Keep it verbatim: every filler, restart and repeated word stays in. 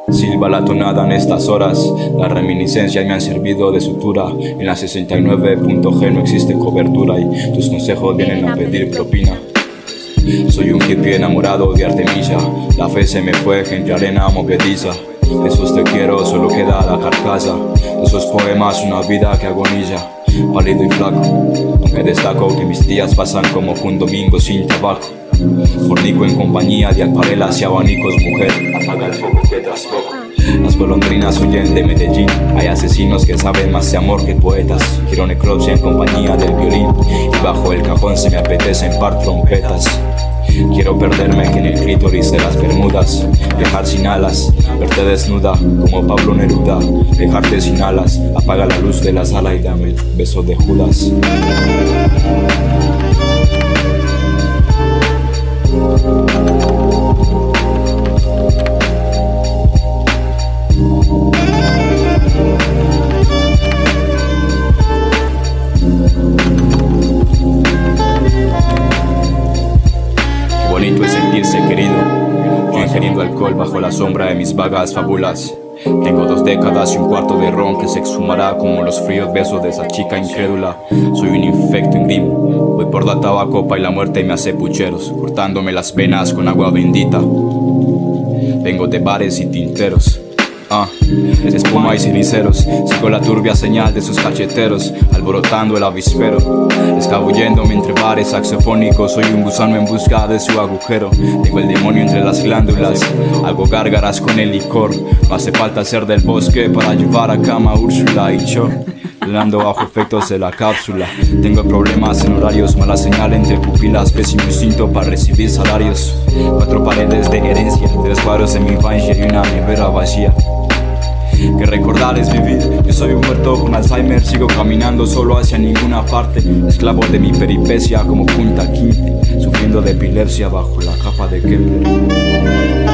Silba la tonada en estas horas. Las reminiscencias me han servido de sutura. En la sesenta y nueve punto G no existe cobertura y tus consejos vienen a pedir propina. Soy un hippie enamorado de Artemisia. La fe se me fue entre arena movediza. De esos te quiero solo queda la carcasa. De esos poemas una vida que agoniza. Pálido y flaco, me destaco que mis días pasan como un domingo sin tabaco. Fornico en compañía de acuarelas y abanicos. Mujer, apaga el foco que traspoco. Las golondrinas huyen de Medellín. Hay asesinos que saben más de amor que poetas. Quiero necropsia en compañía del violín. Y bajo el cajón se me apetecen par trompetas. Quiero perderme en el clítoris de las Bermudas. Viajar sin alas, verte desnuda como Pablo Neruda. Dejarte sin alas, apaga la luz de la sala y dame el beso de Judas. Bonito es sentirse querido, yo ingiriendo alcohol bajo la sombra de mis vagas fábulas. Tengo dos décadas y un cuarto de ron que se exhumará como los fríos besos de esa chica incrédula. Soy un infecto en grim, voy por la tabacopa y la muerte me hace pucheros, cortándome las venas con agua bendita. Vengo de bares y tinteros. Ah, espuma y ceniceros. Sigo la turbia señal de sus cacheteros, alborotando el avispero, escabulléndome entre bares saxofónicos. Soy un gusano en busca de su agujero. Tengo el demonio entre las glándulas, hago gárgaras con el licor. No hace falta ser del bosque para llevar a cama a Úrsula y yo, volando bajo efectos de la cápsula. Tengo problemas en horarios, mala señal entre pupilas, pésimo instinto para recibir salarios. Cuatro paredes de herencia, tres cuadros en mi infancia y una nevera vacía. Que recordar es vivir. Yo soy un muerto con Alzheimer, sigo caminando solo hacia ninguna parte, esclavo de mi peripecia como Punta Quinte, sufriendo de epilepsia bajo la capa de Kepler.